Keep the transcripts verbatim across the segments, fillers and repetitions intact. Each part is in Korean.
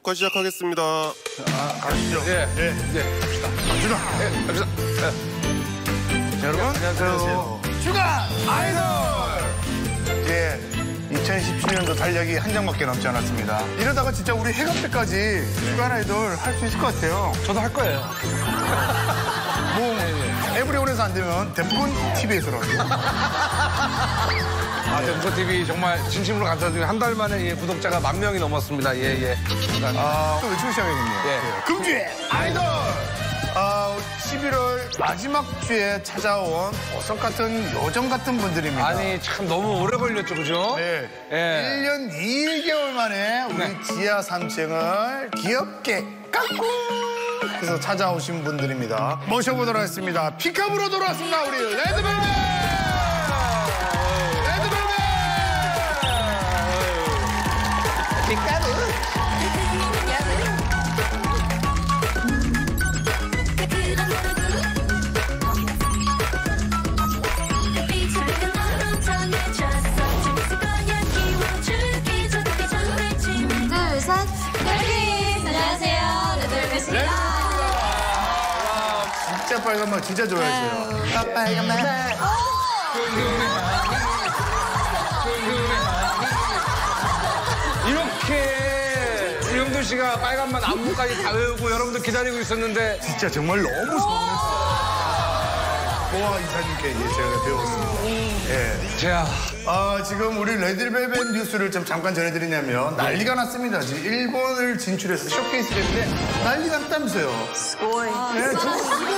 녹화 시작하겠습니다. 아, 가시죠. 예, 예, 예, 갑시다. 갑시다. 예, 갑시다. 예. 자, 여러분, 안녕하세요. 주간 아이돌! 예, 이천십칠 년도 달력이 한 장밖에 남지 않았습니다. 이러다가 진짜 우리 해가 때까지 주간 아이돌 할 수 있을 것 같아요. 저도 할 거예요. 뭐, 에브리온에서 안 되면 대부분 티비에서라도. 아, 대부분 티비 정말 진심으로 감사드리고 한 달 만에 예, 구독자가 만 명이 넘었습니다. 예, 예. 아, 또 외치고 시작하겠네요. 예. 금주의 아이돌! 아, 십일월 마지막 주에 찾아온 보석 같은 요정 같은 분들입니다. 아니, 참 너무 오래 걸렸죠, 그죠? 네. 예. 일 년 이 개월 만에 우리 네. 지하 삼 층을 귀엽게 깎고 그래서 찾아오신 분들입니다. 모셔보도록 하겠습니다. 피카브로 돌아왔습니다, 우리 레드벨벳! 레드벨벳! 피카브! 둘, 셋. 여기! 안녕하세요. 레드벨벳입니다. 진짜 빨간맛 진짜 좋아했어요. 아, 빨간맛. 이렇게 유영돈 씨가 빨간맛 안무까지 다 외우고 여러분들 기다리고 있었는데 진짜 정말 너무 서운했어요. 보아 이사님께 예, 제가 배웠습니다. 예. 자, 아, 지금 우리 레드벨벳 뉴스를 좀 잠깐 전해드리냐면 난리가 났습니다. 지금 일본을 진출해서 쇼케이스를 했는데 난리가 났다면서요. 스고이. 네, 저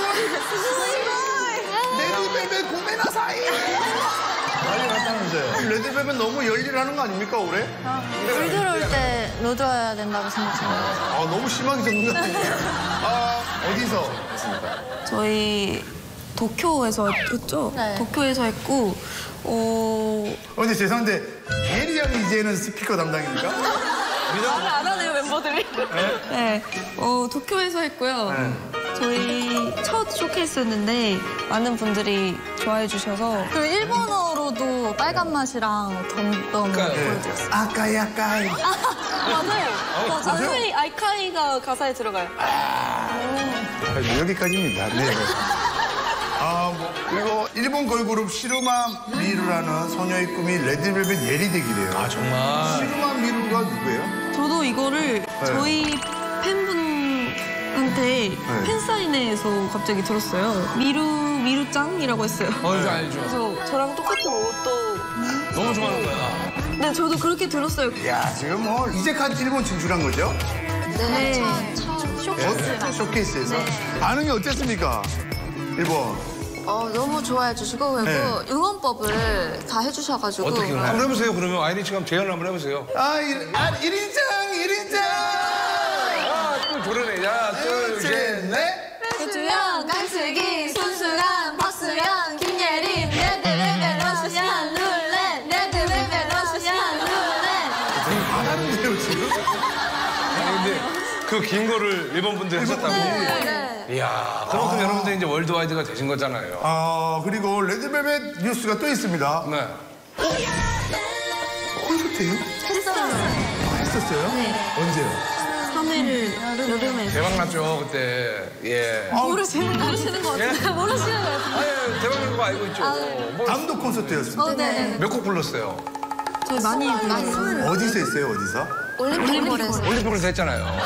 레드벨벳 고메나사이. 난리 났다면서요. 레드벨벳 너무 열일하는 거 아닙니까, 올해? 물 들어올 때 넣어줘야 된다고 생각합니다. 아, 너무 심하게 적는 거 아니에요? 아, 어디서? 저희 도쿄에서 했죠? 네. 도쿄에서 했고, 어... 어, 근데 죄송한데 예리 양이 이제는 스피커 담당입니까? 말을 안 하네요, 멤버들이. 네. 네. 어, 도쿄에서 했고요. 네. 저희 첫 쇼케이스였는데 많은 분들이 좋아해 주셔서 그리고 일본어로도 빨간 맛이랑 덤덤 보여드렸어요. 아까이, 아까이. 맞아요. 맞아요. 아이카이, 아이카이가 가사에 들어가요. 아, 여기까지입니다. 네. 아, 뭐, 그리고 일본 걸그룹 시루마 미루라는 소녀의 꿈이 레드벨벳 예리되기래요. 아, 정말. 시루마 미루가 누구예요? 저도 이거를 저희 팬분한테 팬사인회에서 갑자기 들었어요. 미루, 미루짱이라고 했어요. 어, 이거 알죠. 그래서 저랑 똑같은 옷도. 너무 좋아하는 거야. 네, 저도 그렇게 들었어요. 야, 지금 뭐 이제까지 일본 진출한 거죠? 네. 네. 어, 쇼케이스에서. 반응이 어땠습니까? 일본. 어, 너무 좋아해 주시고, 그리고 네. 응원법을 다 해주셔가지고. 어떻게 한번 해보세요, 그러면. 아이린 씨가 제안을 한번 해보세요. 아, 일, 아, 일인장, 일인장! 아, 또 저러네. 야, 둘, 셋, 넷. 주연, 강슬기, 손수란, 박수연, 김예림, 레드벨벳, 러시안, 룰렛, 레드벨벳, 러시안, 룰렛. 잘하는데요, 지금? 아니, 근데 그 긴 거를 일본 분들 하셨다고? 네. 이야, 그만큼 여러분들 이제 월드와이드가 되신 거잖아요. 아, 그리고 레드벨벳 뉴스가 또 있습니다. 네. 콘서트예요? 했어요. 했었어요? 네. 언제요? 삼 회를 여름에. 대박 났죠, 그때. 예. 아, 모르시는, 모르시는 것 같아요. 예? 모르시는 것 같아요. 아니, 대박 난 거 알고 있죠. 뭐, 단독 콘서트였습니다. 어, 네. 몇 곡 불렀어요? 저희 많이 불렀어요. 어디서 했어요, 어디서? 올림픽에서. 올림픽으로 했잖아요.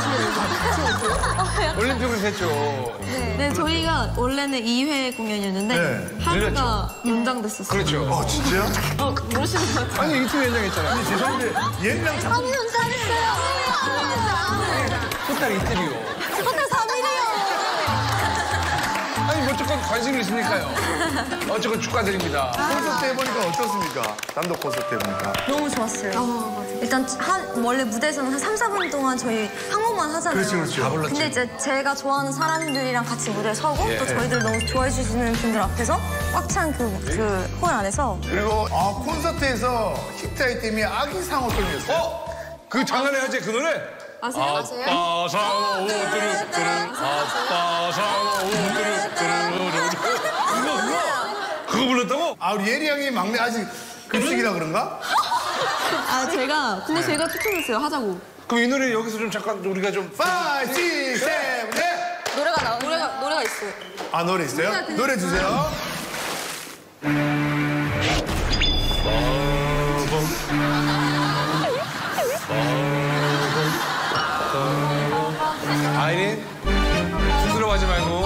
올림픽으로 했죠. 네, 저희가 원래는 이 회 공연이었는데 네. 하루가 연장됐었어요. 그렇죠. 어, 진짜요? 어, 모르시는 것 같아요. 아니, 이틀 연장했잖아요. 아니, 죄송한데 옛날 참... 아니, 연장했어요. 토탈 이틀이요. 호텔 삼 일이요. 아니, 뭐 어쨌건 관심이 있으니까요. 어쨌건 축하드립니다. 콘서트 해보니까 어떻습니까? 단독 콘서트 해보니까. 너무 좋았어요. 일단 한 원래 무대에서는 한 삼, 사 분 동안 저희 한국만 하잖아요. 그렇죠, 그렇죠. 다 불렀지. 근데 이제 제가 좋아하는 사람들이랑 같이 무대에 서고 예. 또 저희들 너무 좋아해 주시는 분들 앞에서 꽉 찬 그 그 홀 안에서 그리고 아, 콘서트에서 히트 아이템이 아기 상어송이었어요. 어? 그 장안의 화제 그 노래? 아세요? 아세요? 아빠 상어 오뚜루뚜루 아빠 상어 오뚜루뚜루 그거 그거? 그거 불렀다고? 아, 우리 예리 양이 막내 아직 급식이라 그런가? 아, 제가, 근데 제가 추천했어요, 하자고. 그럼 이 노래 여기서 좀 잠깐 우리가 좀 파이브, 육, 칠, 팔. 노래가 나 노래가 노래가 있어요. 아, 노래 있어요? 노래 주세요. 아이린 부끄러워하지 말고.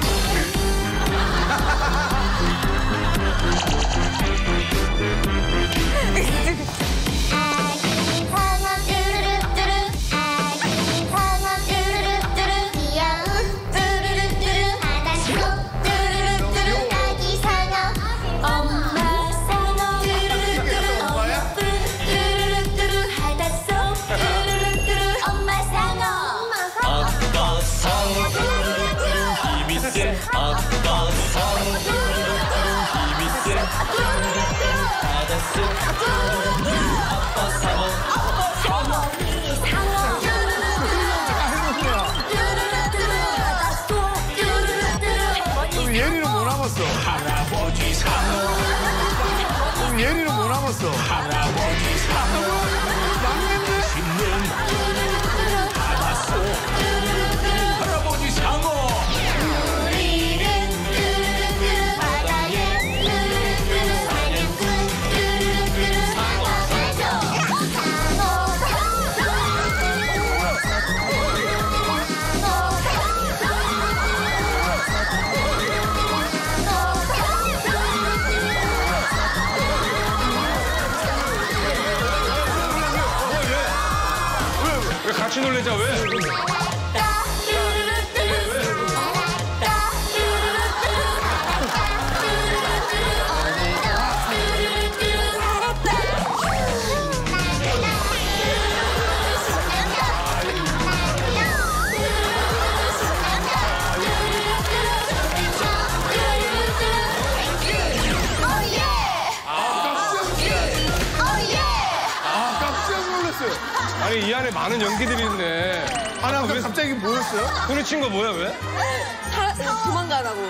예리는 뭐 남았어? 할아버지 상어. 예리는 뭐 남았어? 할아버지 상어. 막내인데? 할아버지 상어. 왜 같이 놀래자 왜? 아, 깜짝 놀랐어요. 아니 이 안에 많은 연기들이 있네. 아, 나 왜 갑자기 뭐였어요? 손에 친 거 뭐야 왜? 사, 도망가라고.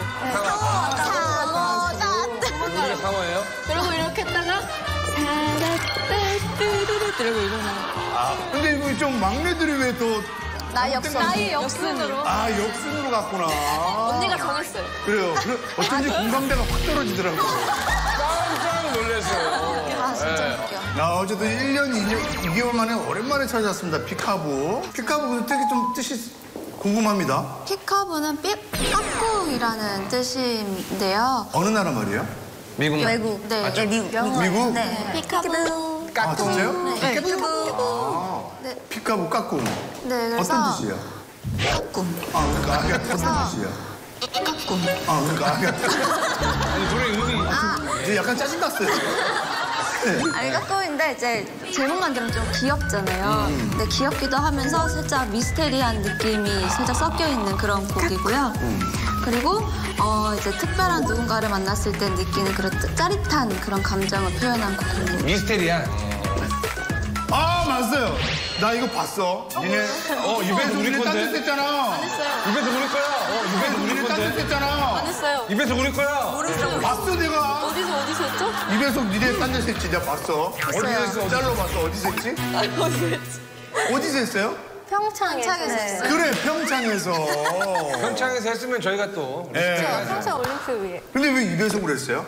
오늘의 상어예요? 그리고 이렇게 했다가 살았다 뚜루루 이러고 일어나요. 아, 근데 이거 좀 막내들이 왜 또. 나의 역순. 나의 역순으로. 아, 역순으로 갔구나. 언니가 정했어요. 그래요. 그래, 어쩐지 공감대가 확 떨어지더라고요. 깜짝 놀랐어요. 아, 진짜 네. 웃겨. 나 어제도 일 년 이 개월 만에 오랜만에 찾아왔습니다. 피카부. 피카부 되게 좀 뜻이 궁금합니다. 피카부는 삐, 까꿍이라는 뜻인데요. 어느 나라 말이에요? 미국. 외국. 네. 맞죠? 미국. 미국? 네. 피카부. 아, 진짜요? 네. 피카부. 네. 피카부 까꿍. 네, 그래서 어떤 뜻이에요? 까꿍. 아, 그러니까 아가 어떤 뜻이에요? 까꿍. 아, 그러니까 아가. 아니 노래 의미. 이제 약간 짜증났어요. 아니, 까꿍인데 이제 제목만 들으면 좀 귀엽잖아요. 근데 귀엽기도 하면서 살짝 미스테리한 느낌이 살짝 섞여 있는 그런 곡이고요. 그리고 어, 이제 특별한 누군가를 만났을 때 느끼는 그런 짜릿한 그런 감정을 표현한 곡입니다. 미스테리야. 아, 맞아요. 나 이거 봤어. 니네. 어 입에서 우리 니네 건데. 딴짓했잖아. 입에서 우리 거야. 어 입에서 우리 니네 건데. 딴짓했잖아. 안 했어요. 입에서 우리 거야. 모르겠어요. 봤어, 내가. 어디서 어디서 했죠? 입에서 니네 딴짓했지, 내가 봤어. 어디서 했어? 짤로 봤어. 어디서 했지? 어디서 했지? 어디서 했어요? 평창에서 했어요. 그래, 평창에서. 평창에서 했으면 저희가 또. 예. 평창 올림픽 위에. 근데 왜 입에서 그랬어요?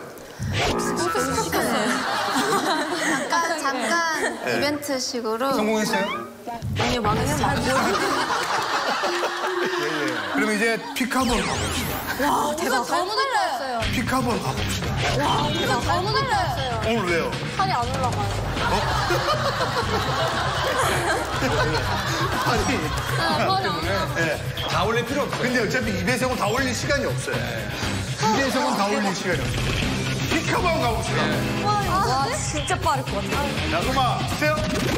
잠깐, 잠깐 이벤트식으로. 성공했어요? 언니 망했어. 잘 모르겠어. 그럼 이제 피카본 가봅시다. 와 대박. 너무 달라요. 피카본 가봅시다. 대박. 너무 달라요. 오늘 왜요? 살이 안 올라가요. 아니, 아, 살이 안 올라가요. 예. 다 올릴 필요 없어. 근데 어차피 입에서는 다 올릴 시간이 없어요. 입에서는 다 올릴 시간이 없어요. 피카본 가봅시다. 와 진짜 빠를 것 같아. 자, 음악 주세요.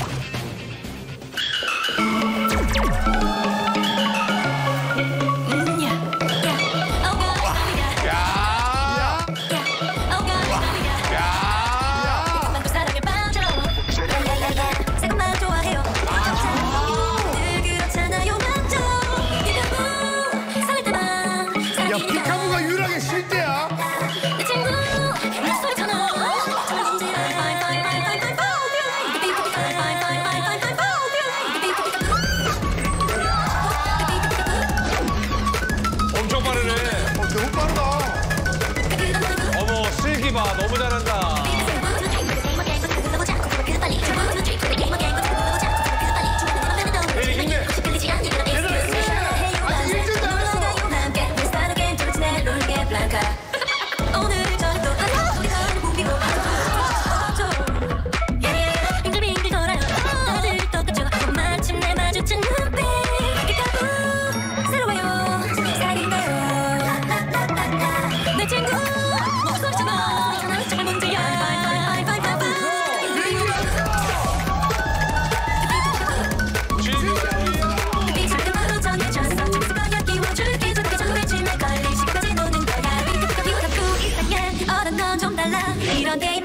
야, 피카부가 유일하게 쉴 때야. 내 친구, 내 소리처럼. 정말 진지한 fine, fine, fine, fine, fine, fine.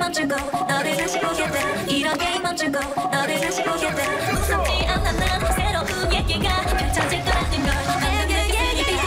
멈추고 너를 다시 보게 돼 이런 게임 멈추고 너를 다시 보게 돼 무섭지 않아 난 새로운 얘기가 펼쳐질 거라는 걸 내 얘기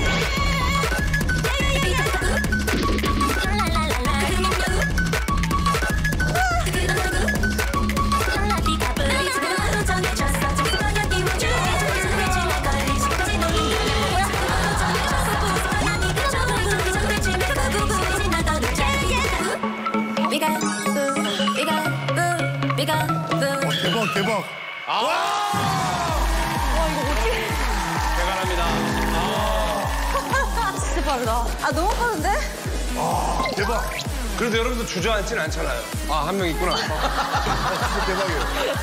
대박, 대박. 아. 와! 와, 이거 어떻게. 대단합니다. 아. 진짜 빠르다. 아, 너무 빠른데? 아, 대박. 그래도 여러분들 주저앉진 않잖아요. 아, 한 명 있구나. 진짜 대박이에요.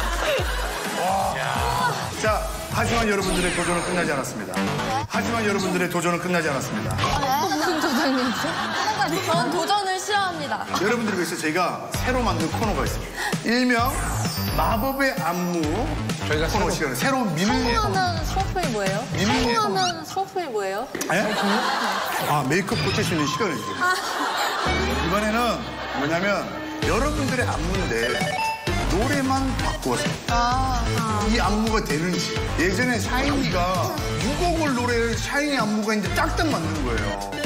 와. 자, 하지만 여러분들의 도전은 끝나지 않았습니다. 하지만 여러분들의 도전은 끝나지 않았습니다. 무슨 도전이었어? 전 도전을 싫어합니다. 여러분들을 위해서 저희가 새로 만든 코너가 있습니다. 일명 마법의 안무 저희가 코너 새로- 시간에 새로운 미니 성공하면 트로플이 뭐예요? 미니- 성공하면 트로플이 뭐예요? 예? 아, 메이크업 고칠 수 있는 시간을 주세요. 이번에는 뭐냐면 여러분들의 안무인데 노래만 바꾸어서 이 안무가 되는지. 예전에 샤이니가 육 곡을 노래를 샤이니 안무가 이제 딱딱 맞는 거예요.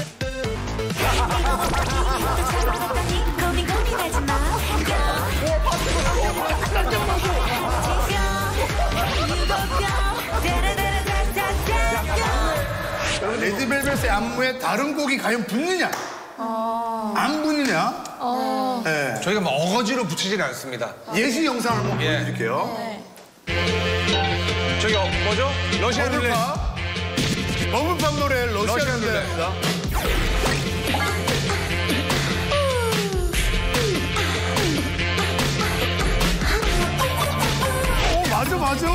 고민 고민하지 마 레드벨벳의 안무에 다른 곡이 과연 붙느냐? 안 붙느냐? 네. 저희가 뭐 어거지로 붙이진 않습니다. 예시 영상을 한번 예. 보여드릴게요. 저기 어, 뭐죠? 러시안 룰렛. 버블팝. 버블팝 노래 러시안 러시안 룰렛. 룰렛입니다. 오, 맞아, 맞아.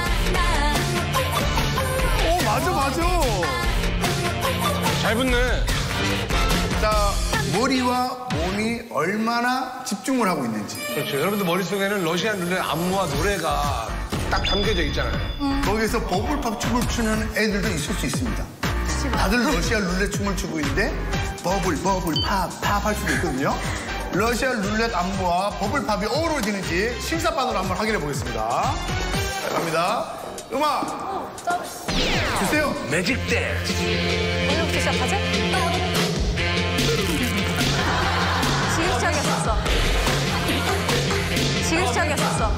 오, 맞아, 맞아. 잘 붙네. 자, 머리와 몸이 얼마나 집중을 하고 있는지. 그렇죠. 여러분들 머릿속에는 러시안 룰렛 안무와 노래가 딱 담겨져 있잖아요. 거기서 버블팝 춤을 추는 애들도 있을 수 있습니다. 다들 러시아 룰렛 춤을 추고 있는데 버블, 버블, 팝, 팝 할 수도 있거든요. 러시아 룰렛 안무와 버블팝이 어우러지는지 심사반으로 한번 확인해 보겠습니다. 자, 갑니다. 음악 주세요. 매직 댄스. 오늘부터 시작하지? 지금 시작했었어. 지금 시작했었어.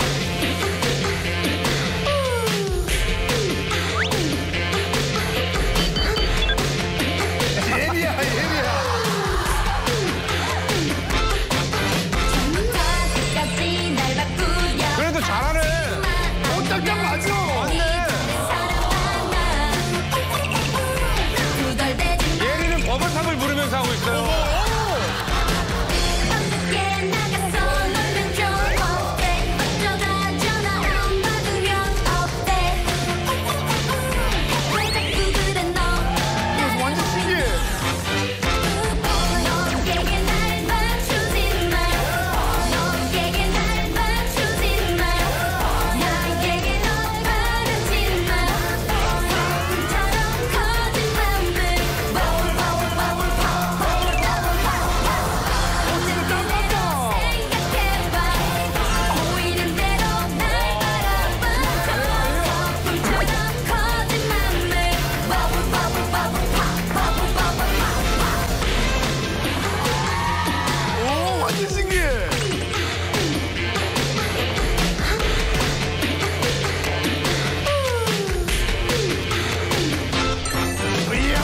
예리야, 예리야. 끝까지 날 바꾸려 그래도 잘하네. 오, 딱딱 맞아. 맞네. 두덜대지 마 예리는 버블팝을 부르면서 하고 있어요. 함께 나가서 놀면 좀 어때 어쩌다 전화 안 받으면 어때 왜 자꾸 그래 너 완전 신기해. 너에게 날 맞추지 마 너에게 날 맞추지 마 나에게 널 바르지 마 처럼 커진 맘을 생각해봐 보이는 대로 날 바라봐 불처럼 커진 맘을 오, 완전 신기해. 이야.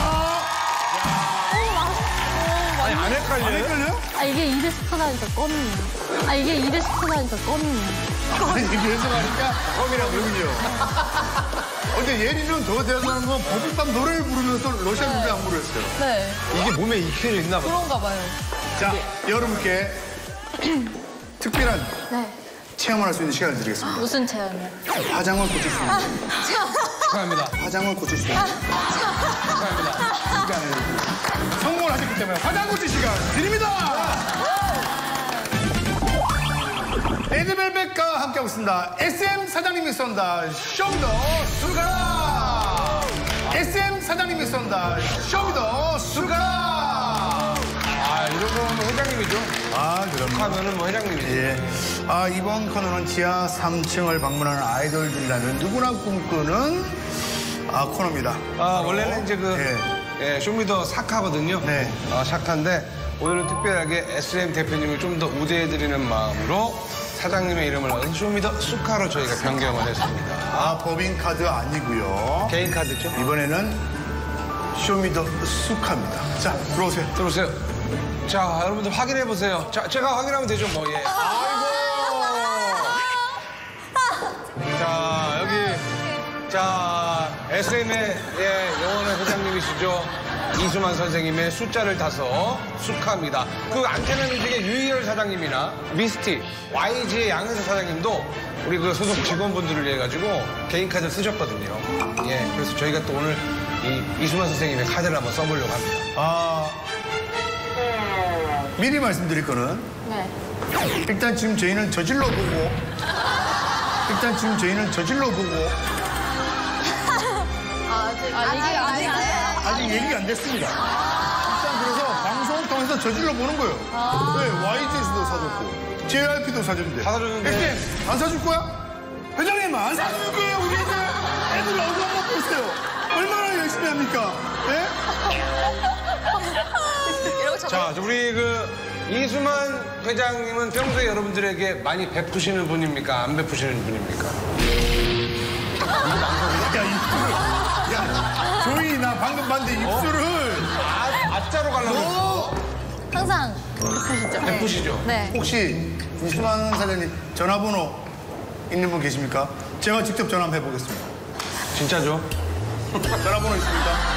아니, 안 헷갈려요? 안 헷갈려? 아, 이게 입에 스쳐나니까 껌이네. 아, 이게 입에 스쳐나니까 껌이네. 아니, 이게 해석하니까 껌이라고 그러군요. 어, 근데 예리는 더 대단한 건 버블팝 노래를 부르면서 러시아 룰렛 안무를 했어요. 네, 이게 몸에 익혀져 있나 봐. 그런가 봐요. 자, 여러분께 특별한 네. 체험을 할 수 있는 시간을 드리겠습니다. 무슨 체험이요? 화장을 고칠 수 있는. 축하합니다. 화장을 고칠 수 있는. 시간을 성공을 하셨기 때문에 화장 고칠 시간 드립니다. 레드벨벳과 함께하고 있습니다. 에스엠 사장님이 쏜다. 쇼미더 술가라. 에스엠 사장님이 쏜다. 쇼미더 술가라. 야, 이 정도면 뭐 회장님이죠. 아, 그럼요. 하면은 뭐 회장님이죠. 예. 아, 이번 코너는 지하 삼 층을 방문하는 아이돌들이라면 누구나 꿈꾸는 아, 코너입니다. 아, 원래는 이제 그 예. 예, 쇼미더 사카거든요. 네. 아, 샤카인데 오늘은 특별하게 에스엠 대표님을 좀 더 우대해드리는 마음으로 사장님의 이름을 넣은 쇼미더 수카로 저희가 변경을 했습니다. 아, 법인카드 아니고요. 개인 카드죠? 이번에는 쇼미더 수카입니다. 자, 들어오세요. 들어오세요. 자, 여러분들 확인해 보세요. 자, 제가 확인하면 되죠, 뭐 예. 아이고. 자, 여기 자 에스엠의 예, 영원한 회장님이시죠. 이수만 선생님의 숫자를 따서 수카입니다. 그 안테나 뮤직의 유희열 사장님이나 미스티, 와이지의 양현석 사장님도 우리 그 소속 직원분들을 위해 가지고 개인 카드를 쓰셨거든요. 예, 그래서 저희가 또 오늘 이 이수만 선생님의 카드를 한번 써보려고 합니다. 아, 미리 말씀드릴 거는 네. 일단 지금 저희는 저질러 보고 일단 지금 저희는 저질러 보고 아직 아직 아직 아직 얘기가 안 됐습니다. 일단 그래서 방송을 통해서 저질러 보는 거예요. 네, 와이지에서도 사줬고 제이알피도 사줬는데 다 사줬는데. 에스엠 안 사줄 거야? 회장님 안 사줄 거예요 우리 애들. 애들 얼굴 한번 보세요. 얼마나 열심히 합니까? 네? 자, 우리 그 이수만 회장님은 평소에 여러분들에게 많이 베푸시는 분입니까? 안 베푸시는 분입니까? 야, 입술을. 야, 조이, 나 방금 봤는데 입술을. 아, 아짜로 가려고. 너 항상 베푸시죠. 베푸시죠? 네. 혹시 이수만 사장님 전화번호 있는 분 계십니까? 제가 직접 전화 한번 해보겠습니다. 진짜죠? 전화번호 있습니까?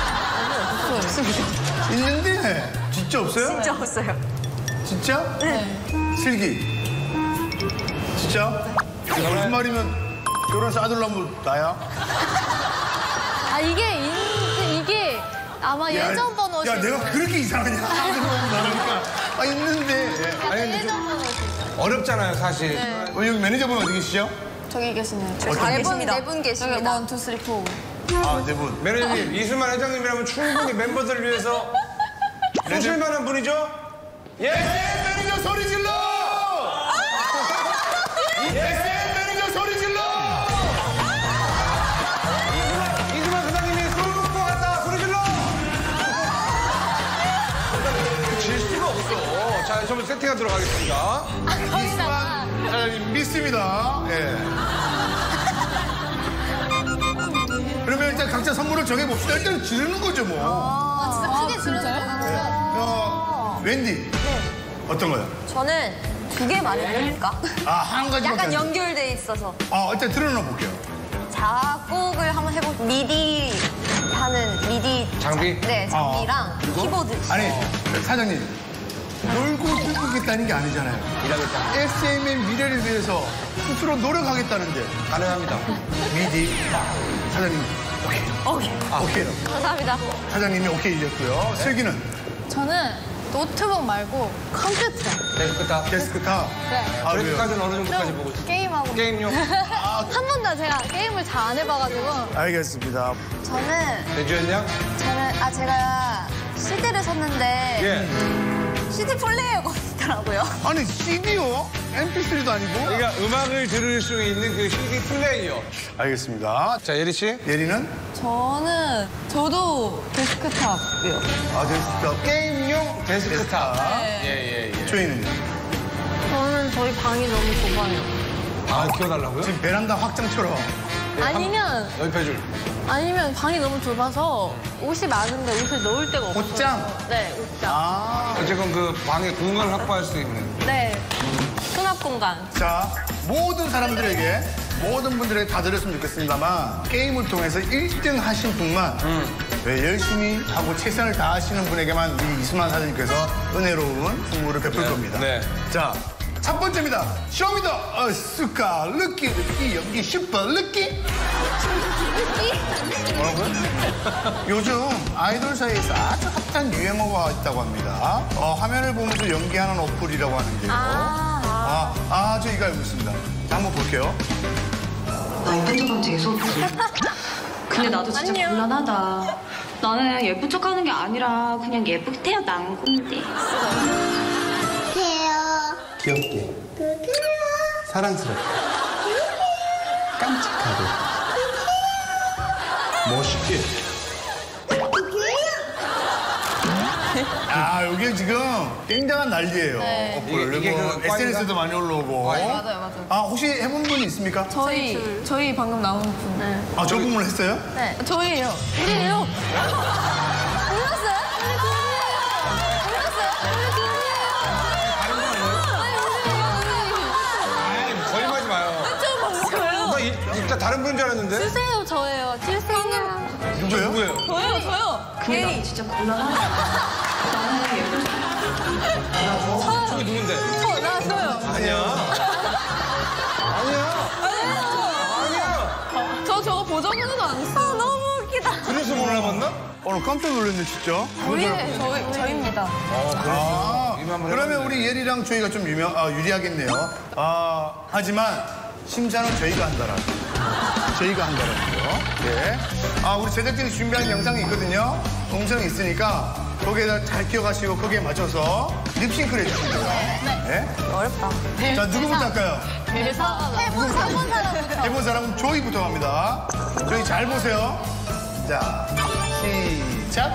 있는데 진짜 없어요? 진짜 없어요. 진짜? 네. 슬기. 진짜? 거짓말이면 결혼해서 아들 낳으면 나야? 아 이게 인, 이게 아마 야, 예전 번호시. 야, 내가 그렇게 이상하냐? 아들 낳으면 나니까. 아, 있는데. 아니, 근데 좀 어렵잖아요, 사실. 어, 여기 매니저분 어디 계시죠? 저기 계시네요. 네분 네 분 계십니다. 여기 원, 투, 쓰리, 포. 아, 네 분. 매니저님, 이수만 회장님이라면 충분히 멤버들을 위해서 쏘실 만한 분이죠? 예! 에스엠 매니저 소리 질러! 에스엠 매니저 소리 질러! 이수만 회장님이 술 먹고 왔다, 소리 질러! 질 수가 없어. 자, 저번 세팅하도록 하겠습니다. 이수만 사장님 믿습니다. 예. 그러면 일단 각자 선물을 정해봅시다. 일단 지르는 거죠, 뭐. 아, 진짜 크게 들어요? 어, 웬디. 어떤 거요? 저는 두 개 말해도 될까? 아, 한 가지밖에 약간 안 돼. 연결돼 있어서 아, 일단 들어놔 볼게요. 작곡을 한번 해보. 미디 하는 미디 장비? 자- 네, 장비랑 키보드. 아니, 사장님. 놀고 즐기겠다는 게 아니잖아요. 일하겠다. 에스엠의 미래를 위해서 스스로 노력하겠다는데. 가능합니다. 미디. 사장님, 오케이. 오케이. 아, 오케이. 감사합니다. 사장님이 오케이이셨고요. 슬기는 저는 노트북 말고 컴퓨터. 데스크탑. 데스크탑. 네. 아, 그래요? 그래프카드는 어느 정도까지 보고 있어요? 게임하고. 게임용. 한 번도 제가 게임을 잘 안 해봐가지고. 알겠습니다. 저는 대주였냐? 저는 아 제가 씨디를 샀는데 예. 씨디 플레이어가 있더라고요. 아니, 씨디요? 엠피쓰리도 아니고? 그러니까 음악을 들을 수 있는 그 씨디 플레이어. 알겠습니다. 자, 예리 씨. 예리는? 저는 저도 데스크탑이요. 아, 데스크탑. 게임용 데스크탑. 네. 예, 예, 예. 조이는요? 저는 저희 방이 너무 좁아요. 아, 키워달라고요? 지금 베란다 확장처럼. 아니면 넓혀줄. 아니면 방이 너무 좁아서 옷이 많은데 옷을 넣을 데가 없어요. 옷장? 네, 옷장. 아. 어쨌건 그 방에 공간을 확보할 수 있는. 네. 수납 공간. 자, 모든 사람들에게, 모든 분들에게 다 드렸으면 좋겠습니다만, 게임을 통해서 일 등 하신 분만, 네, 열심히 하고 최선을 다하시는 분에게만 우리 이수만 사장님께서 은혜로운 선물을 베풀 네, 겁니다. 네. 자, 첫 번째입니다. 쇼미더 어, 스카 르키 르키 연기 슈퍼 르키. 뭐라고요? 요즘 아이돌 사이에서 아주 핫한 유행어가 있다고 합니다. 어, 화면을 보면서 연기하는 어플이라고 하는데요. 아, 아, 저 이거 알고 있습니다. 한번 볼게요. 나 핸드폰 되게 소프트. 근데 나도 진짜 곤란하다. 나는 예쁜 척하는 게 아니라 그냥 예쁘게 태어난 건데. 귀엽게. 사랑스럽게. 깜찍하게. 멋있게. 아, 여기 지금 굉장한 난리예요. 네. 어플. 이게- 이게 그리고 그 에스엔에스도 많이 올라오고. 꽈인가? 맞아요, 맞아요. 아, 혹시 해본 분이 있습니까? 저희, 저희 방금 나온 분. 네. 아, 저 부분을 했어요? 네. 저희예요. 우리예요. 몰랐어요? 우리 아이, 거짓말하지 마요. 저요. 나 이- 일단 다른 분인 줄 알았는데? 주세요, 저예요. 주세요. 누구예요? 누구예요? 저요, 저요. 근데 나도 진짜 곤란하다. 나는 예쁜 척. 저기 누군데? 어, 나왔어요. 아니야. 아니야. 아니야. 저 저거 보정해도 안 했어요. 너무 웃기다. 그래서 몰라봤나? 오늘 깜짝 놀랐네, 진짜. 우리의 저희, 저희입니다. 아, 이거 한번 그러면 해봤네. 우리 예리랑 저희가 좀 유명, 아, 유리하겠네요. 아, 하지만 심사는 저희가 한다라고. 저희가 한다라는 거. 네. 아, 우리 제작진이 준비한 영상이 있거든요. 동영상이 있으니까 거기에다 잘 기억하시고 거기에 맞춰서 립싱크를 해주시면 돼요. 네. 어렵다. 자, 누구부터 할까요? 해본 사람, 해본 사람부터. 해본 사람은 조이부터 갑니다. 조이 잘 보세요. 자, 시작.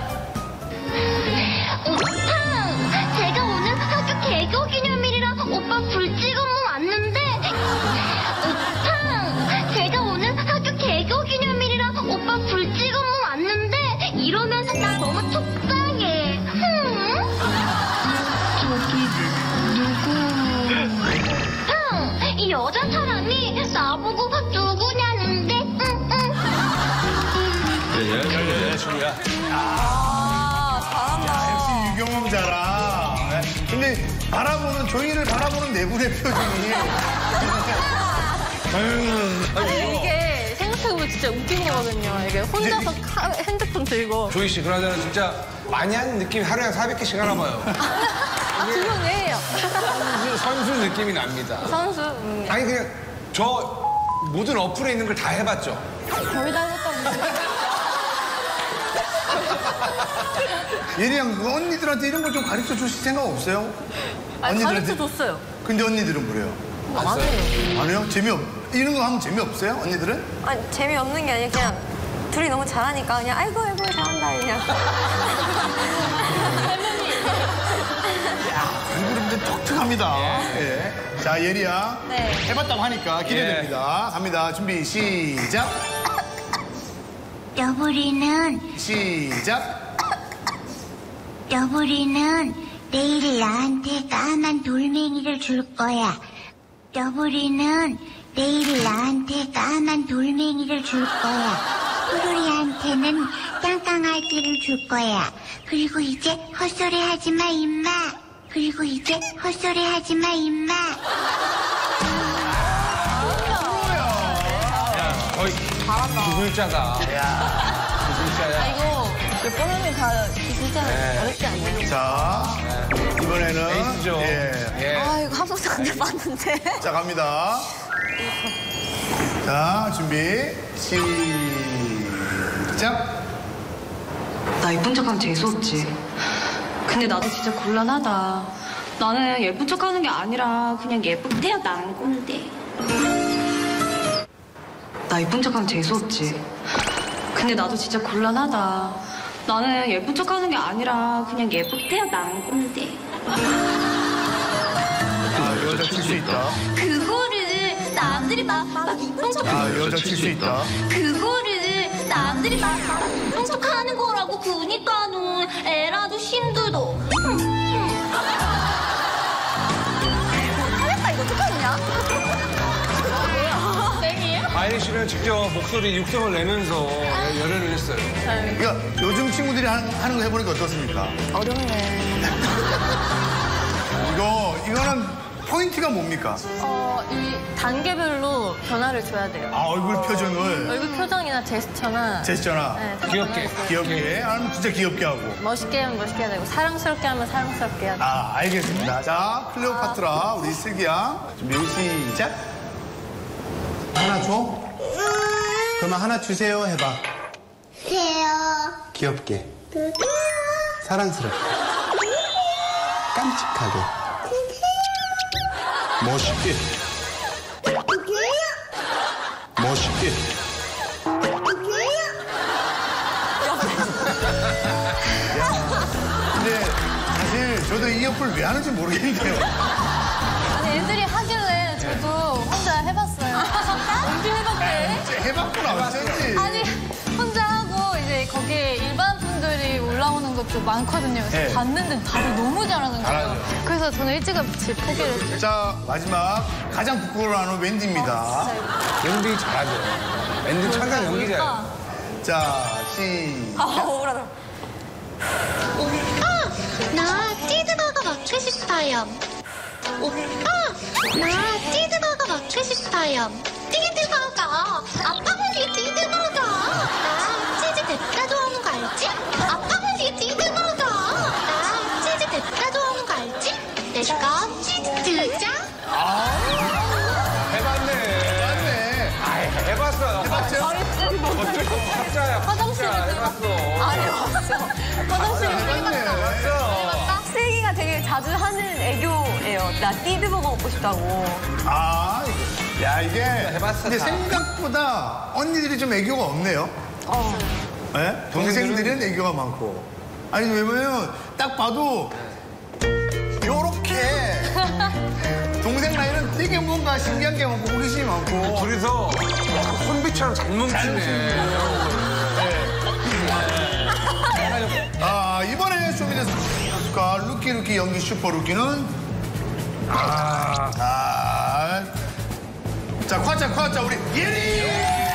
오빠, 제가 오늘 학교 개교 기념일이라 오빠 불지근무 왔는데. 오빠, 제가 오늘 학교 개교 기념일이라 오빠 불지근무 왔는데 이러면 나 너무 속상해. 흠? 저기 누구? 형, 이 여자 사람이 나보고 누구냐는데. 응, 응. 예, 예, 친구야. 아, 잘한다. 역시 유경험 자라. 네. 근데 바라보는, 조이를 바라보는 네 분의 표정이. 아니, 이게 생각해보면 진짜 웃긴 거거든요. 이게 혼자서 카- 핸드폰 들고. 조이 씨, 그러자면 진짜 많이 하는 느낌이 하루에 한 사백 개씩 하나 봐요. 조용해요. 선수, 선수 느낌이 납니다. 선수. 음, 아니, 그냥 저 모든 어플에 있는 걸 다 해봤죠? 거의 다 했거든요. 예리양, 그 언니들한테 이런 걸 좀 가르쳐 주실 생각 없어요? 아니, 가르쳐 줬어요. 근데 언니들은 그래요? 안 해요. 안 해요? 재미없, 이런 거 하면 재미없어요? 언니들은? 아니, 재미없는 게 아니라 그냥 둘이 너무 잘하니까 그냥 아이고, 아이고, 잘한다, 그냥. 얼굴인데 독특합니다. 예. 자, 예리양. 네. 해봤다고 하니까 기대됩니다. 갑니다. 준비, 시작. 여보리는, 시작. 여보리는 내일 나한테 까만 돌멩이를 줄 거야. 여보리는 내일 나한테 까만 돌멩이를 줄 거야. 푸르리한테는 땅강아지를 줄 거야. 그리고 이제 헛소리 하지 마, 임마. 그리고 이제 헛소리 하지 마, 임마. 거의 두 글자다. 두 글자야. 이거 몇 번 하면 다 진짜 어렵지 않나요? 자, 이번에는. 에이스죠. 예. 예. 아, 이거 한 번도 안 해봤는데. 자, 갑니다. 자, 준비, 시작. 나 예쁜 척하면 재수없지. 근데 나도 진짜 곤란하다. 나는 예쁜 척하는 게 아니라 그냥 예쁘게 태어난 건데. 나 예쁜 척하면 재수없지. 근데 나도 진짜 곤란하다. 나는 예쁜 척하는 게 아니라 그냥 예쁘게 태어난 건데. 아, 여자 칠 수 있다. 그거를 남들이 막, 막 이쁜 척, 아, 여자 칠 수 있다. 그거를 남들이 막, 막 이쁜 척 하는 거라고. 그니까는 애라도 힘들어. 잘했다, 이거 어떡하냐? 땡이에요? 아이리 씨는 직접 목소리 육성을 내면서 열연을 했어요. 그러니까 요즘 친구들이 하는, 하는 거 해보니까 어떻습니까? 어렵네. 이거, 이거는 포인트가 뭡니까? 어, 이 단계별로 변화를 줘야 돼요. 아, 얼굴 표정을 얼굴 표정이나 제스처나. 제스처나 네, 다 귀엽게. 변화를 귀엽게 하면 진짜 귀엽게 하고. 멋있게 하면 멋있게 해야 되고, 사랑스럽게 하면 사랑스럽게 해야 되고. 아, 알겠습니다. 자, 클레오파트라, 우리 슬기양. 준비, 시작. 하나 줘? 그러면 하나 주세요 해봐. 세요. 귀엽게. 사랑스럽게. 깜찍하게. 멋있게. 멋있게. 근데 사실 저도 이 옆을 왜 하는지 모르겠는데요. 아니 애들이 하길래 저도 혼자 해봤어요. 언제 해봤대? 이제 해봤구나, 어쩐지. 아니 혼자 하고 이제 거기에 일반 분들이 올라오는 것도 많거든요. 그래서 네. 봤는데 다들 너무 잘하는 거예요. 잘하죠. 그래서 저는 일찌감치 포기를 했어요. 자, 마지막 가장 부끄러워하는 웬디입니다. 연기 잘하죠. 웬디 천상 연기자예요. 자, 시작. 아 억울하다. 오빠, 나 치즈버거 먹고 싶어요. 오빠, 나 치즈버거 먹고 싶어요. 치즈버거. 아빠 먹이 치즈버거. 나 치즈 냅다 좋아하는 거 알지? 아빠 먹이 치즈버거. 나 치즈 냅다 좋아하는 거 알지? 내가 치즈 드자. 해봤네. 맞네. 아이, 해봤어요. 해봤죠? 어쩌고 진짜야. 화장실에 진짜 들어가- 해봤어. 안 해봤어. 화장실에 해봤네. 해봤어. 깍세기가 되게 자주 하는 애교예요. 나 띠드버거 먹고 싶다고. 아, 야, 이게. 해봤어, 근데 다. 생각보다 언니들이 좀 애교가 없네요. 어. 네? 동생들은 애교가 많고. 아니, 왜냐면 딱 봐도 요렇게 동생 나이는 되게 뭔가 신기한 게 많고 호기심이 많고. 둘이서 혼비처럼 잘 뭉치네. 아, 이번에 쇼미더스 루키 루키 연기 슈퍼 루키는 아, 아. 자, 과자 과자 우리 예리.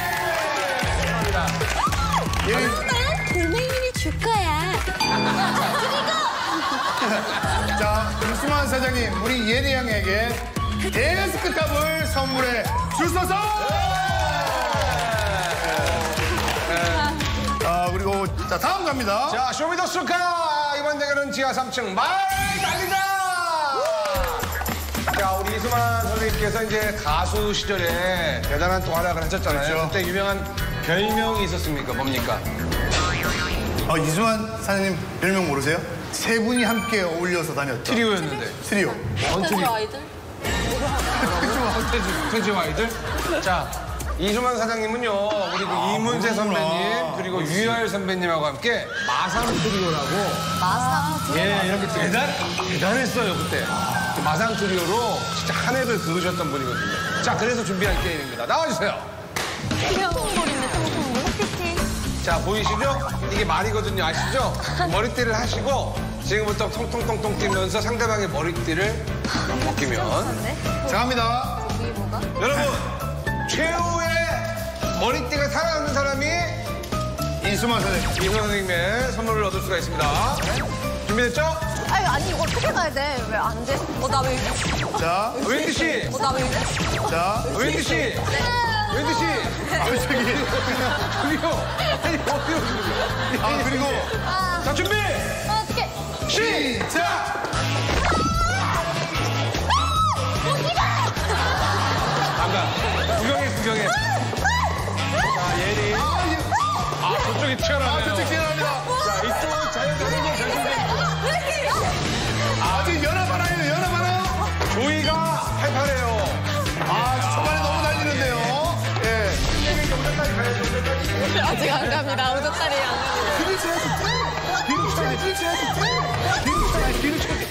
예리. 돌멩이를 줄 거야. 자, 김수만 사장님, 우리 예리 양에게 데스크탑을 선물해 주소서. 아, 그리고 자 다음 갑니다. 자, 쇼미더스카 이번 대결은 지하 삼 층 말 달리자. 자, 우리 이수만 선생님께서 이제 가수 시절에 대단한 또 활약을 하셨잖아요. 그렇죠. 그때 유명한 별명이 있었습니까? 뭡니까? 어, 이수만 사장님 별명 모르세요? 세 분이 함께 어울려서 다녔던 트리오였는데. 트리오. 원트리. 아이들? 서태지, 서태지 아이들. 자, 이수만 사장님은요, 우리 그 이문세 선배님, 그리고 유열 선배님하고 함께 마상 트리오라고. 마상 예, 이렇게 대단, 대단했어요, 그때. 그 마상 트리오로 진짜 한 획을 그으셨던 분이거든요. 자, 그래서 준비한 게임입니다. 나와주세요. 통통볼인데 통통볼. 자, 보이시죠? 이게 말이거든요, 아시죠? 머리띠를 하시고, 지금부터 통통통통 뛰면서 상대방의 머리띠를 벗기면. 자, 갑니다. 여러분, 최후의 머리띠가 살아남는 사람이 이수만 사장님. 이수만 선생님의 선물을 얻을 수가 있습니다. 준비됐죠? 아니 아니 이거 어떻게 가야 돼? 왜 안 돼? 어 나 왜 이래? 자, 웬디 씨! 어 나 왜 이래? 자, 웬디 씨! 웬디 씨! 아, 저기. 저기요! 아니, 어디요, 지금? 아, 그리고 자, 준비! 아 어떡해? 시작! 안 가. 구경해, 구경해. 자, 예리. 아, 저쪽이 튀어나와요. 아, 저쪽 지나갑니다. 자, 이쪽 자연스럽게 결승된 아직 연합 하나요, 연합 하나요? 조이가 팔팔해요. 아, 초반에 너무 달리는데요. 예. 아직 안 갑니다. 우두딸이 안 갑니다. 뒤를 쳐야지, 뒤를 쳐야지, 뒤를 쳐야지, 뒤를 쳐야지, 뒤를 쳐야지.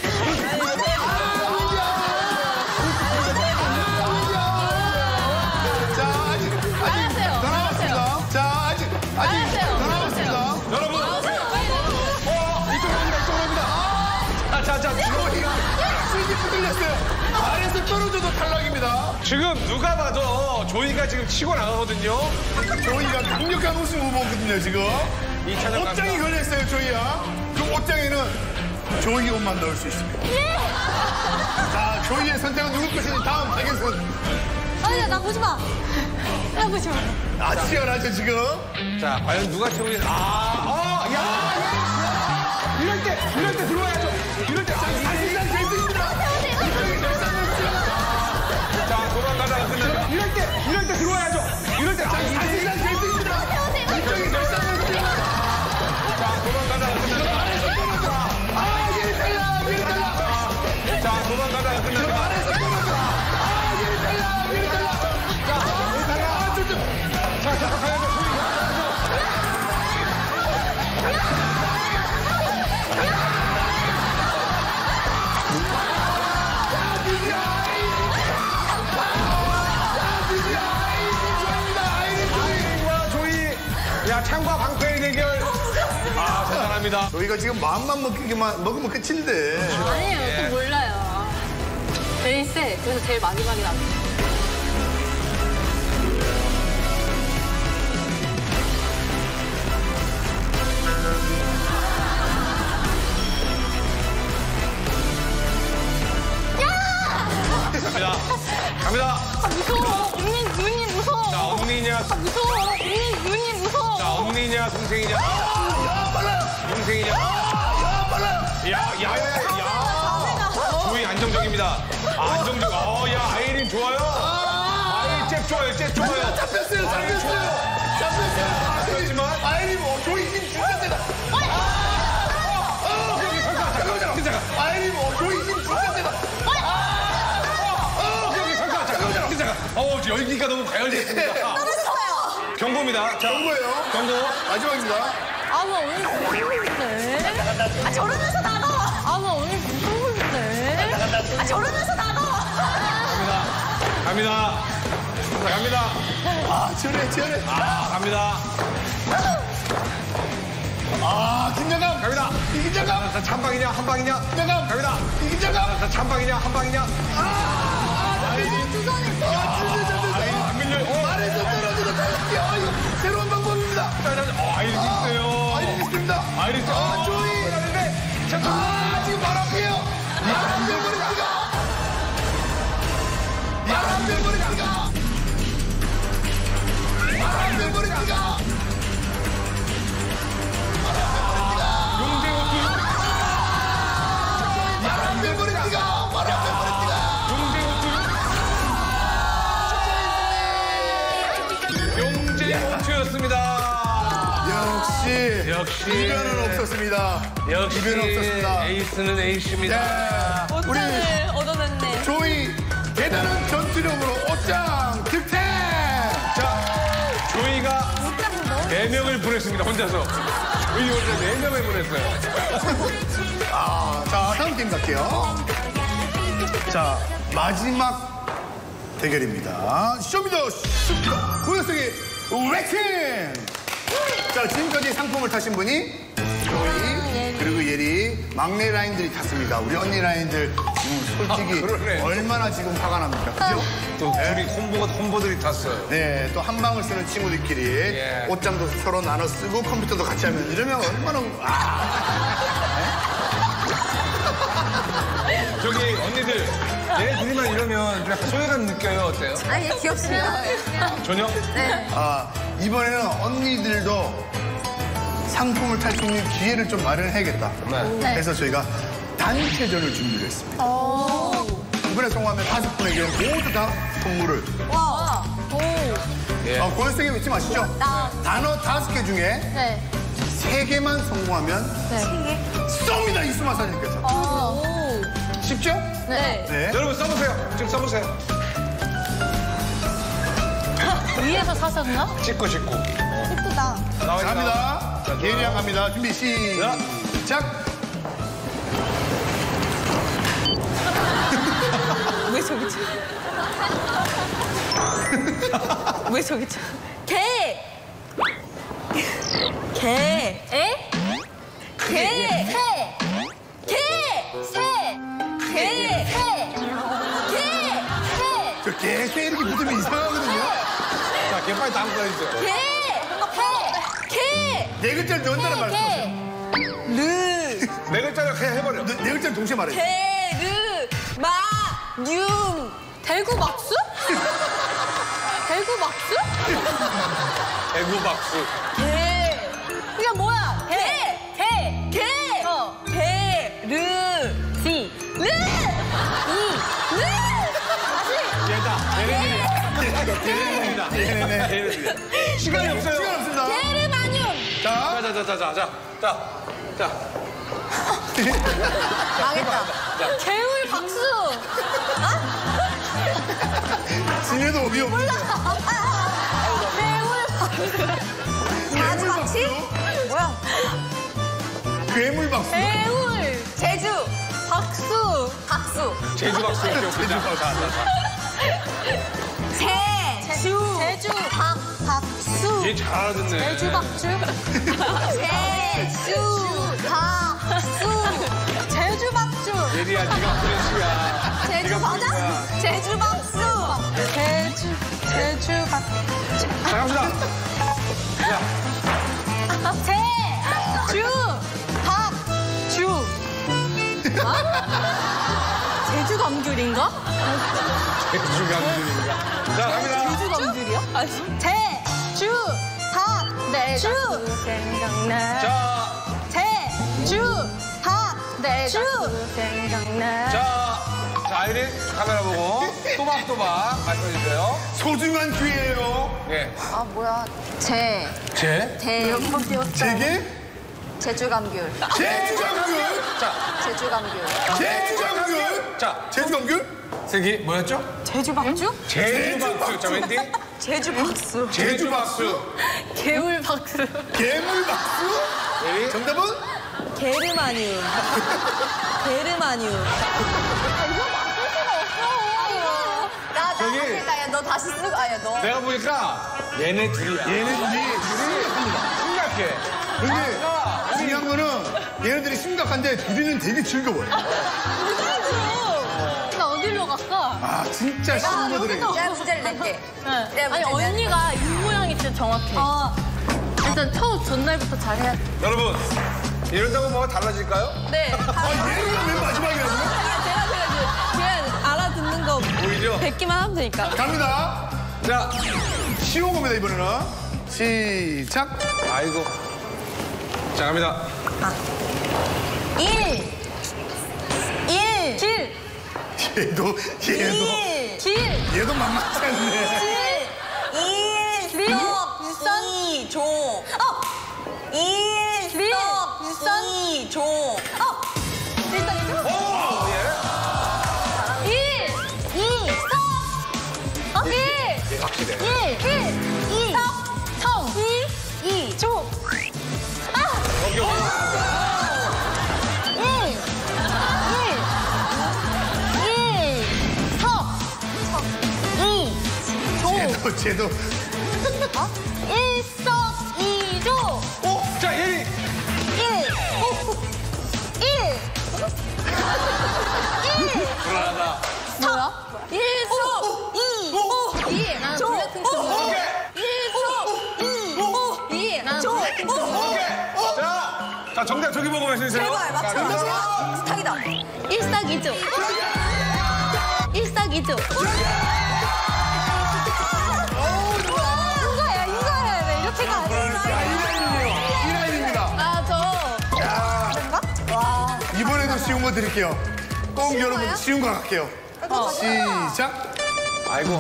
자, 아직, 아직 나가세요, 더 남았습니다. 자, 아직, 아직 나가세요, 더 남았습니다. 여러분, 어, 이쪽으로 옵니다, 이쪽으로 옵니다. 자, 자, 자, 조이가 슬기 흔들렸어요. 아래에서 떨어져도 탈락입니다. 지금 누가 봐도 조이가 지금 치고 나가거든요. 조이가 강력한 우승 후보거든요, 지금. 이 차전 옷장이 갑니다. 걸려있어요, 조이야. 그 옷장에는 조이 옷만 넣을 수 있습니다. 자, 조이의 선택은 누굴 것인지 다음 타겟은. 아니야 나 보지 마. 나 보지 마. 아, 치열하죠, 지금. 자, 과연 누가 조이, 아, 어, 야, 야. 이럴 때, 이럴 때 들어와야죠. 이럴 때, 아, 사실상 결승입니다. 자, 도망가다가 끝났다. 이럴 때, 이럴 때 들어와야죠. 이럴 때, 아, 사실상 결승입니다. 이쪽이 결승입니다. 자, 야, 창과 방패의 대결. 아, 대단합니다. 저희가 지금 마음만 먹기만 먹으면 끝인데. 아니에요. 예. 또 몰라요. 제일 세. 그래서 제일 마지막에 나왔어요. 갑니다. 갑니다. 아, 무서워. 언니 눈이 무서워. 자, 언니냐. 아, 무서워. 언니 눈이 무서워. 자, 언니냐, 동생이냐. 야, 빨라요. 동생이냐. 야, 빨라요. 야, 야, 야, 야. 조이 안정적입니다. 아, 안정적. 어, 야, 아이린 좋아요. 아이린 잽 좋아요, 잽 좋아요. 잡혔어요, 잡혔어요. 잡혔어요. 그렇지만. 아이린 뭐, 조이 힘 죽겠다. 어, 여기 잠깐, 잠깐, 잠깐, 잠깐. 아이린 뭐, 조이 힘 죽겠다. 어, 여기 잠깐, 잠깐, 잠깐, 잠깐. 어, 열기가 너무 가열됐습니다. 떨어졌어요. 경고입니다. 자, 경고예요. 경고. 마지막입니다. 아, 나 오늘 무서운데. 아, 저러면서 나가. 아, 나 오늘 무서운데. 아, 저러면서 나가. 갑니다. 갑니다. 자, 갑니다. 아, 지원해, 지원해. 아, 갑니다. 아, 긴장감. 갑니다. 이 긴장감. 자, 찬방이냐, 한방이냐. 긴장감. 갑니다. 이 긴장감. 자, 찬방이냐, 한방이냐. 아이린 두 손이 더. 아이린 안 밀려요. 어, 아래에서 떨어지는 탈락기. 아, 이거 새로운 방법입니다. 자, 자, 어, 아이린 있어요. 아이린 있습니다. 아이린 있어. 아, 조이. 자, 자, 아, 지금 말 앞이에요. 말안 돼버리지가. 말안 돼버리지가. 말안 돼버리지가. 용재 오투. 말안 돼버리지가. 말안 돼버리지가. 용재 오투. 용재 오투였습니다. 역시. 역시. 이변은 없었습니다. 역시. 이변은 없었습니다. 에이스는 에이스입니다. 네. 우리 옷장을 얻어냈네. 조이 대단한 전투력으로 옷장 득템. 자, 조이가 네 명을 보냈습니다, 혼자서. 조이 혼자 네 명을 보냈어요. 아, 자, 다음 게임 갈게요. 자, 마지막 대결입니다. 쇼미더 슈퍼 고요성의 웨킹. 자, 지금까지 상품을 타신 분이 조이 그리고 예리 막내 라인들이 탔습니다. 우리 언니 라인들 지금 솔직히 아, 그러네. 얼마나 지금 화가 납니까? 그죠? 또 둘이 콤보가 콤보들이 탔어요. 네, 또 한 방을 쓰는 친구들끼리 예. 옷장도 서로 나눠 쓰고 컴퓨터도 같이 하면 이러면 얼마나 아, 저기 언니들 얘 둘이만 이러면 좀 약간 소외감 느껴요. 어때요? 아니, 귀엽습니다. 전혀? 네. 아, 이번에는 언니들도 상품을 탈 수 있는 기회를 좀 마련해야겠다. 네. 그래서 저희가 단체전을 준비를 했습니다. 이번에 성공하면 다섯 분에게 모두 다 선물을. 와. 예. 어, 고현생이 잊지 마시죠? 나. 단어 다섯 개 중에 네. 세 개만 성공하면 네. 쏩니다, 이수마 사장님께서. 오. 쉽죠? 네. 네. 여러분 써보세요. 지금 써보세요. 위에서 사셨나? 찍고 찍고. 예쁘다. 나와 자, 갑니다. 자, 예리양 갑니다. 준비, 시작. 왜 저기 쳐? 왜 저기 쳐? 개! 개! 에? 개! 새! 개! 새! 개! 새! 개! 새! 저 개새 이렇게 붙으면 이상하거든요. 자, 걔 빨리 다음 거 해주세요. 개! 개! 개! 네 글자를 넣는다는 말씀하세요. 르! 네 글자를 그냥 해버려. 네, 네 글자를 동시에 말해요. 게르 마 듐 대구 박수? 대구 박수? 대구 박수. 개 이게 뭐야? 개! 개! 개! 어. 게르 지 르! 이 르! 다시 얘다. 얘네들이야. 얘네들이다. 네네네. 얘네들이야. 시간이 없어요. 시간 없습니다. 게르 마듐 자, 자, 자, 자, 자, 자, 자, 자. 망했다. 개울 박수 진해도 어이 없는데. 개울 박수 아주 박치? 뭐야? 괴물 박수. 개울 제주 박수 박수. 제주 박수. 제주 박수. 자, 자, 자. 제 주 제주 박 박수 얘 잘 알아듣네. 제주박주. 제주박수. 제주박주. 예리야, 네가 프렌시야. 제주 맞아? 제주박수. 제주 제주박주. 자, 갑시다. 야, 제주박주. 제주 감귤인가? 제주가 문제입니다. 자, 갑니다. 제주 감귤이야? 제주 박 주. 생각나. 자, 제주 박 주. 생각나. 자, 자, 아이린 카메라 보고 또박또박 말씀해주세요. 소중한 기회예요. 예. 아 뭐야? 제. 제? 대. 제게 제주 감귤. 제주 감귤. 자, 제주 감귤. 제주 감귤. 자, 제주 감귤. 슬기 뭐였죠? 제주박주? 제주박수. 자, wen디. 제주박수. 제주박수. 개울박수. 괴물박수. 예리. 정답은 게르마늄. 게르마늄. 나 저기- 나한테 야, 너 다시 쓰고 아야 너. 내가 보니까 얘네 둘이야. 얘네 둘이 심각해. 근데 중요한 거는 얘네들이 심각한데 둘이는 되게 즐거워요. 나 어디로 갈까? 아 진짜 신부들이. 내가 문제를 낼게. 내가 아니 문제를 언니가 입 모양이 진짜 정확해. 아, 일단 첫 전날부터 잘해야 돼. 여러분, 이런다고 뭐가 달라질까요? 네. 아 얘네가 맨 마지막이라고? 제가 제가 이제 제가 알아듣는 거 오히려. 뵙기만 하면 되니까. 갑니다. 자, 쉬운 겁니다 이번에는. 시작. 아이고. 자, 갑니다. 일. 일. 질. 얘도 얘도 질. 얘도 만만치 않네. 일. 일. 일선. 이조. 어. 일. 일선. 이조. 어. 일단 이조. 오, 예. 일. 이. 석. 어? 일. 예, 확실해. 일. 일. 이. 석. 청. 이. 이. 조. 아. 여기 오고. 일. 일. 일. 석. 이. 조. 쟤도 쟤도. 일석이조. 오, 자, 예리. 일. 일. 일. 불안하다. 뭐야? 일석 이. 이. 나는 블랙핑크. 일석 이. 이. 나는 블랙핑크. 자, 자, 정답 저기 보고 말씀해주세요. 제발 맞춰주세요. 스탁이다. 일석이조. 일석이조. 이거야, 이거야. 왜 이렇게 가야 돼? 이라인입니다. 아, 저. 이번에도 쉬운 거 드릴게요. 꼭 여러분 쉬운 거 갈게요. 시작. 아이고.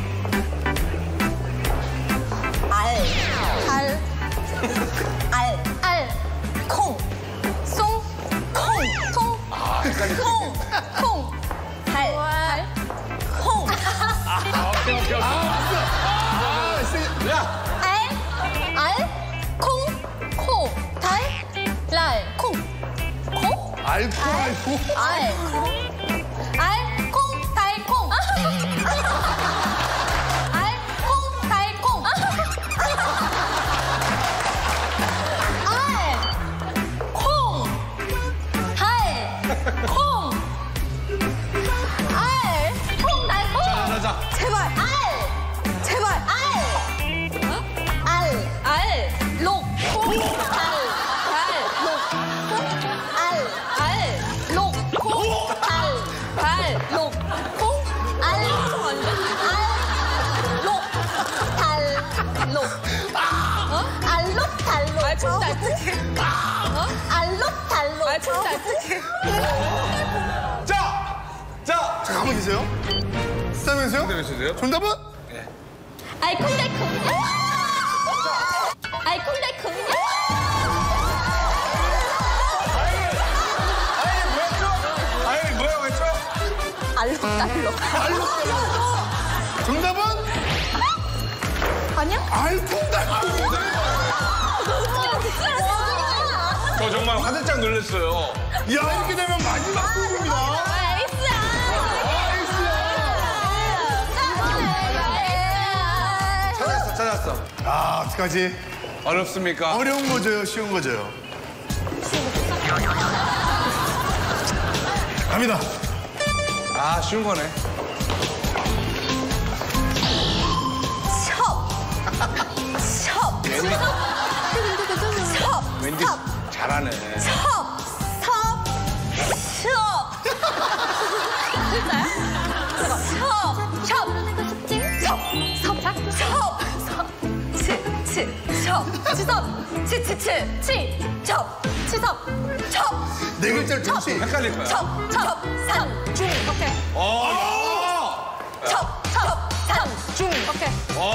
알. 알. 알. 알. 콩. 송. 콩. 통. 아, 헷갈리네. 콩. 콩. 달. 달. 콩. 아, 오케이, 오케이, 오케이. 아, 세- 야, 알. 알. 콩. 코. 달. 랄. 콩. 코. 알코 알코. 알. 알. 콩. 달. 콩. 알. 콩. 달. 콩. 알. 콩. 달. 콩. 알. 콩. 달. 콩. 자, 자, 자. 제발. 알. 제발. 알. 알. 알. 록. 콩. 달. 달. 록. 콩. 알. 알. 록. 콩. 달. 달. 록. 콩. 알. 알. 록. 달. 록. 어? 알록 달록. 알콩달콩해. 어? 알록 달록. 알콩달콩해. 자, 자. 자, 가만히 계세요. 쓰면서요. 해주세요. 정답은? 알콩달콩. 알콩달콩. 아이, 뭐였죠? 아이, 뭐야, 뭐였죠? 알록달록. 정답은? 아니야? 알콩달콩. 저 정말 화들짝 놀랐어요. 야 이렇게 되면 마지막 곡입니다. 에이스야. 에이스야. 찾았어, 찾았어. 알았어. 아, 어떡하지? 어렵습니까? 어려운 거죠, 쉬운 거죠. 갑니다. 아, 쉬운 거네. 첩. 첩. 웬디, 첩. 웬디 잘하네. 첩. 섭. 첩. 첩. 첩. 섭. 섭. 섭. 치. 치. 첩. 치섭. 치. 치. 치. 치. 첩. 치섭. 첩. 네 글자를 동시에. 헷갈릴 거야. 첩. 첩. 산. 중. 오케이. 어, 첩. 첩. 산. 중. 오케이.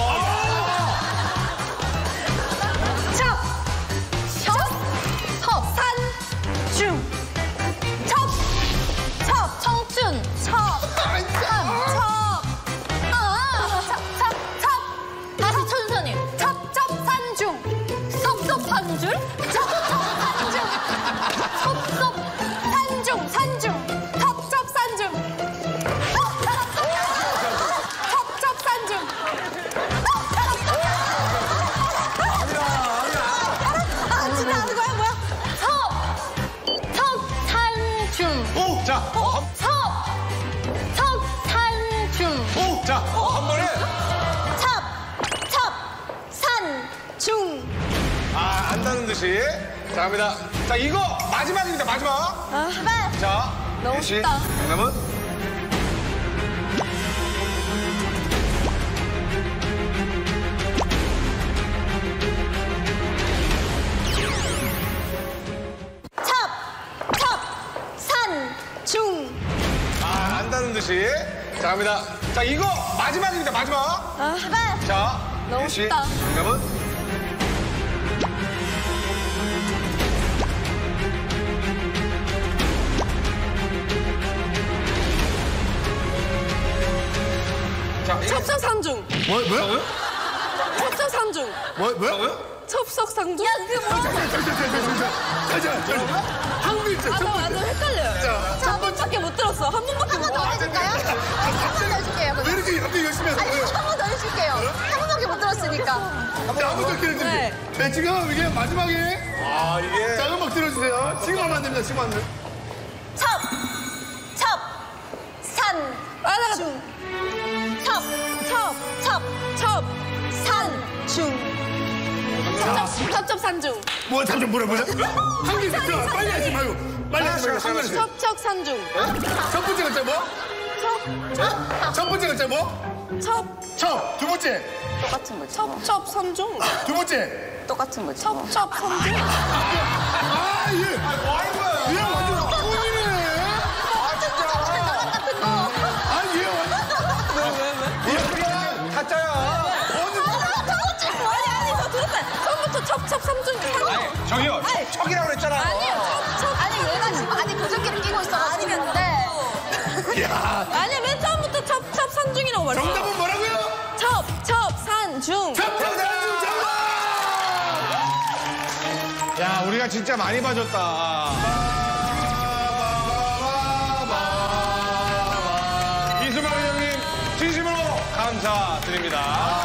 첩. 첩. 섭. 산. 중. 첩. 첩. 청춘. 첩. 참. 첩. 아. 첩. 첩. 첩. 다시 천천히. 첩. 첩. 산 중. 섭섭한 줄. 첩. 첩. 산 중. 섭섭. 산 중. 산 중. 첩. 첩. 산 중. 첩. 첩. 산 중. 아, 진짜 하는 거야? 뭐야? 섭. 섭. 산 중. 오, 자, 어, 섭. 섭. 산 중. 오, 자, 어, 한 번에. 첩. 첩. 산 중. 아, 안다는 듯이. 자, 갑니다. 자, 이거 마지막입니다, 마지막. 제발. 자, 너무 예시. 쉽다. 정답은? 첩. 첩. 산 중. 아, 안다는 듯이. 자, 갑니다. 자, 이거 마지막입니다, 마지막. 제발. 자, 너무 예시. 쉽다. 정답은? 자, 이거 첩석산중. 뭐, 뭐야? 첩석산중. 뭐, 뭐야? 뭐라고요? 첩석산중. 야, 그게 뭐야? 가자, 가자. 한 글자, 아, 첫 나 번째. 완전 헷갈려요. 한 번밖에 못 들었어. 한 번밖에 못 한 번 더 들었어. 해줄까요? 한 번 더 해줄게요. 왜 이렇게 갑자기 열심히 하세요? 아니, 한 번 더 해줄게요. 한 번밖에 못 들었으니까. 자, 한번더 기회 드릴게요. 네. 네, 지금 이게 마지막에. 아, 이게. 자, 음악 들어주세요. 지금 하면 안 됩니다, 지금 하면. 첩. 첩. 산. 아, 나 중. 첩. 첩. 첩. 첩. 산. 중. 첩첩. 첩첩산중. 뭐, 잠깐 뭐라, 뭐라? 한 글자, 자, 빨리 하지 말고. 빨리 하지 말고, 한 글자. 첩첩산중. 첫 번째 글자 뭐? 첫? 첫 번째 글자 뭐? 첩. 첫. 두 번째. 똑같은 거죠. 첩첩산중. 두 번째. 똑같은 거죠. 첩첩산중. 아, 예. 뭐 하는 거야? 얘 완전 꾼이네. 아, 진짜. 아, 얘 완전. 얘 그냥 가짜야. 아니, 아니, 저 들었어요. 처음부터 첩첩산중. 아니, 저기요. 척이라고 그랬잖아요. 아니요, 첩첩. 아니, 얘가 지금 안에 교정기를 끼고 있어. 아니겠는데. 야. 아니야, 맨 처음부터 첩첩산중이라고 말했어. 정답은 뭐라고요? 첩첩산중. 첩첩산중 정답! 야, 우리가 진짜 많이 봐줬다. 이수만 회장님, 진심으로 감사드립니다.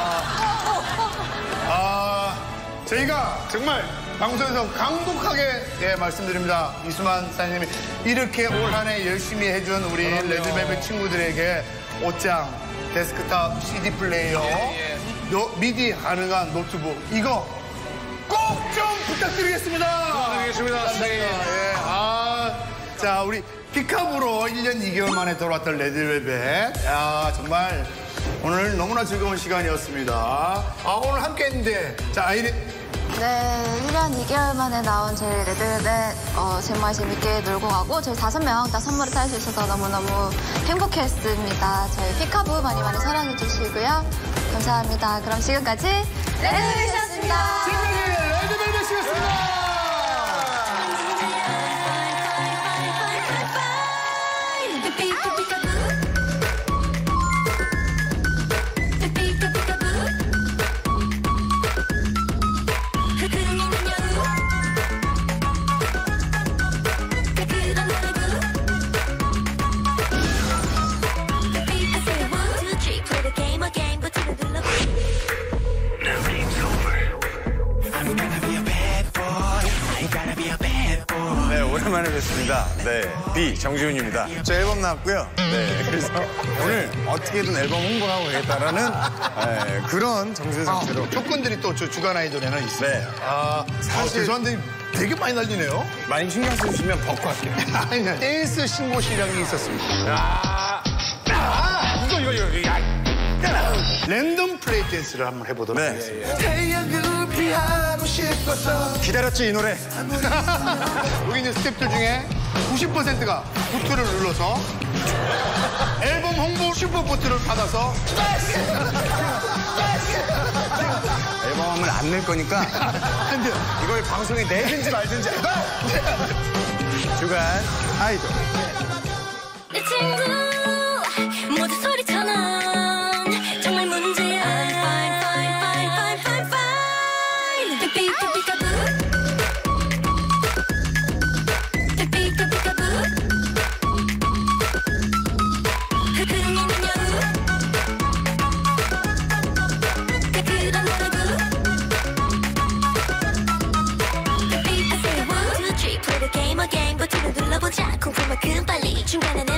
아, 저희가 정말 방송에서 강독하게 예, 말씀드립니다. 이수만 사장님이 이렇게 올 한 해 열심히 해준 우리 레드벨벳 친구들에게 옷장, 데스크탑, 씨디 플레이어, 예, 노- 미디 가능한 노트북 이거 꼭 좀 부탁드리겠습니다. 부탁드리겠습니다, 선생님. 예, 아, 자 우리 피카부로 일 년 이 개월 만에 돌아왔던 레드벨벳. 야, 정말 오늘 너무나 즐거운 시간이었습니다. 아, 오늘 함께 했는데 자, 아이린. 네, 일 년 이 개월 만에 나온 저희 레드벨벳 어, 정말 재밌게 놀고 가고 저희 다섯 명 다 선물을 탈 수 있어서 너무너무 행복했습니다. 저희 피카부 많이 많이 사랑해 주시고요. 감사합니다. 그럼 지금까지 레드벨벳이었습니다. 지금까지 레드벨벳이었습니다. Play the game again, but to the love. 오랜만에 뵙습니다. 네, B 정지훈입니다. 저 앨범 나왔고요. 네, 그래서 오늘 어떻게든 앨범 홍보를 하고 가겠다라는 네, 그런 정신 상태로. 아, 조건들이 또 저 주간 아이돌에는 있어요. 네. 아, 사실 죄송한데 되게 많이 날리네요. 많이 신경 쓰시면 벗고 할게요. 아니, 댄스 신고시라는 게 있었습니다. 아, 아, 이거 이거 이거. 이거. 랜덤 플레이 댄스를 한번 해보도록 네. 하겠습니다. 태양을 피하고 싶었어. 기다렸지 이 노래. 여기 있는 스태프들 중에 구십 퍼센트가 부트를 눌러서 앨범 홍보 슈퍼 부트를 받아서 앨범을 안 낼 거니까 안 돼요. 이걸 방송에 내든지 말든지. 주간 아이돌. 내 친구 모두 소리쳐 넌 정말 문제야 Fine fine fine fine fine fine 피카 피카부 피카 피카부 흐르는 여우 그런 너라고 피카 세워 One two three play the game again 버튼을 눌러보자 공포만큼 빨리 중간에